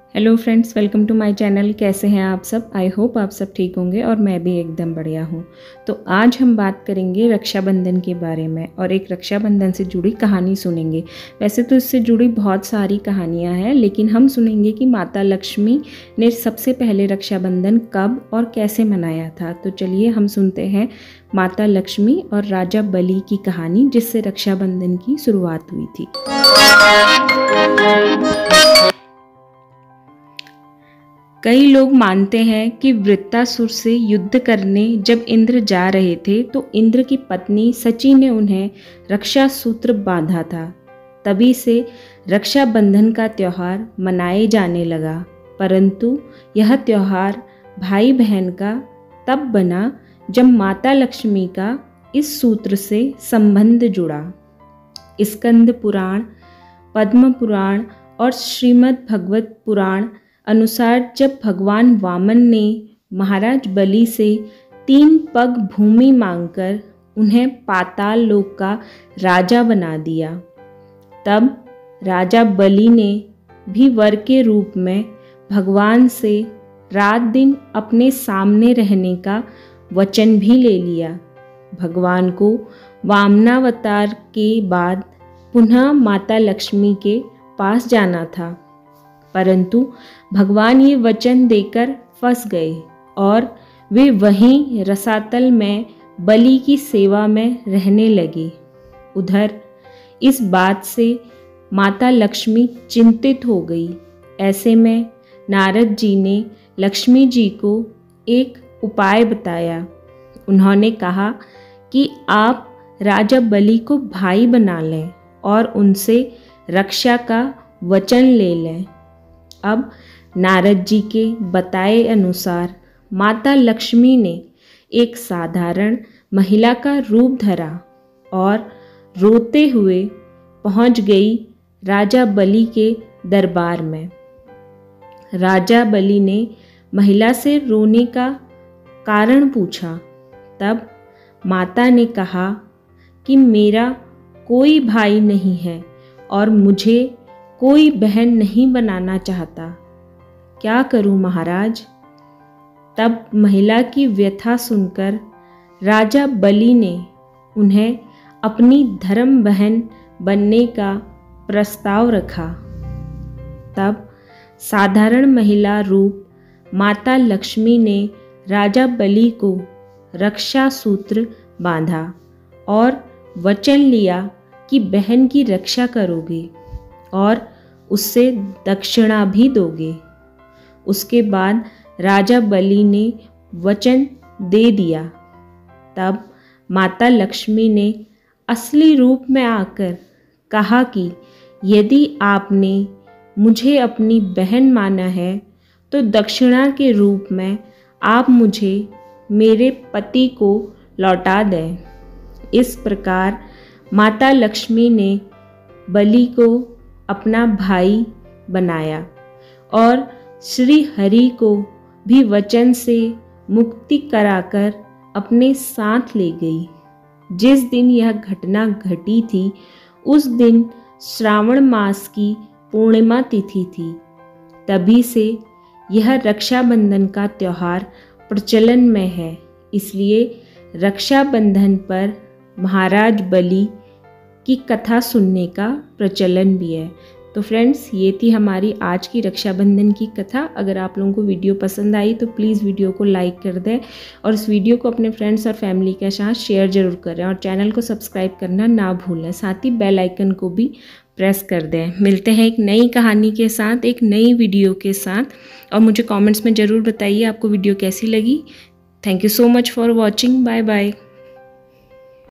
Hello friends, welcome to my channel. कैसे हैं आप सब? आई होप आप सब ठीक होंगे और मैं भी एकदम बढ़िया हूँ। तो आज हम बात करेंगे रक्षाबंधन के बारे में और एक रक्षाबंधन से जुड़ी कहानी सुनेंगे। वैसे तो इससे जुड़ी बहुत सारी कहानियाँ हैं, लेकिन हम सुनेंगे कि माता लक्ष्मी ने सबसे पहले रक्षाबंधन कब और कैसे मनाया था। तो चलिए हम सुनते हैं माता लक्ष्मी और राजा बलि की कहानी, जिससे रक्षाबंधन की शुरुआत हुई थी। कई लोग मानते हैं कि वृत्तासुर से युद्ध करने जब इंद्र जा रहे थे तो इंद्र की पत्नी सची ने उन्हें रक्षा सूत्र बांधा था। तभी से रक्षाबंधन का त्यौहार मनाए जाने लगा। परंतु यह त्यौहार भाई बहन का तब बना जब माता लक्ष्मी का इस सूत्र से संबंध जुड़ा। स्कंद पुराण, पद्म पुराण और श्रीमद् भगवत पुराण अनुसार जब भगवान वामन ने महाराज बलि से 3 पग भूमि मांगकर उन्हें पाताल लोक का राजा बना दिया, तब राजा बलि ने भी वर के रूप में भगवान से रात दिन अपने सामने रहने का वचन भी ले लिया। भगवान को वामनावतार के बाद पुनः माता लक्ष्मी के पास जाना था, परंतु भगवान ये वचन देकर फंस गए और वे वहीं रसातल में बलि की सेवा में रहने लगे। उधर इस बात से माता लक्ष्मी चिंतित हो गई। ऐसे में नारद जी ने लक्ष्मी जी को एक उपाय बताया। उन्होंने कहा कि आप राजा बलि को भाई बना लें और उनसे रक्षा का वचन ले लें। अब नारद जी के बताए अनुसार माता लक्ष्मी ने एक साधारण महिला का रूप धरा और रोते हुए पहुंच गई राजा बलि के दरबार में। राजा बलि ने महिला से रोने का कारण पूछा। तब माता ने कहा कि मेरा कोई भाई नहीं है और मुझे कोई बहन नहीं बनाना चाहता, क्या करूं महाराज? तब महिला की व्यथा सुनकर राजा बलि ने उन्हें अपनी धर्म बहन बनने का प्रस्ताव रखा। तब साधारण महिला रूप माता लक्ष्मी ने राजा बलि को रक्षा सूत्र बांधा और वचन लिया कि बहन की रक्षा करोगे और उससे दक्षिणा भी दोगे। उसके बाद राजा बलि ने वचन दे दिया। तब माता लक्ष्मी ने असली रूप में आकर कहा कि यदि आपने मुझे अपनी बहन माना है तो दक्षिणा के रूप में आप मुझे मेरे पति को लौटा दें। इस प्रकार माता लक्ष्मी ने बलि को अपना भाई बनाया और श्री हरि को भी वचन से मुक्ति कराकर अपने साथ ले गई। जिस दिन यह घटना घटी थी उस दिन श्रावण मास की पूर्णिमा तिथि थी। तभी से यह रक्षाबंधन का त्यौहार प्रचलन में है। इसलिए रक्षाबंधन पर महाराज बलि की कथा सुनने का प्रचलन भी है। तो फ्रेंड्स, ये थी हमारी आज की रक्षाबंधन की कथा। अगर आप लोगों को वीडियो पसंद आई तो प्लीज़ वीडियो को लाइक कर दें और इस वीडियो को अपने फ्रेंड्स और फैमिली के साथ शेयर ज़रूर करें और चैनल को सब्सक्राइब करना ना भूलें। साथ ही बेल आइकन को भी प्रेस कर दें। मिलते हैं एक नई कहानी के साथ, एक नई वीडियो के साथ, और मुझे कॉमेंट्स में ज़रूर बताइए आपको वीडियो कैसी लगी। Thank you so much for watching. Bye bye.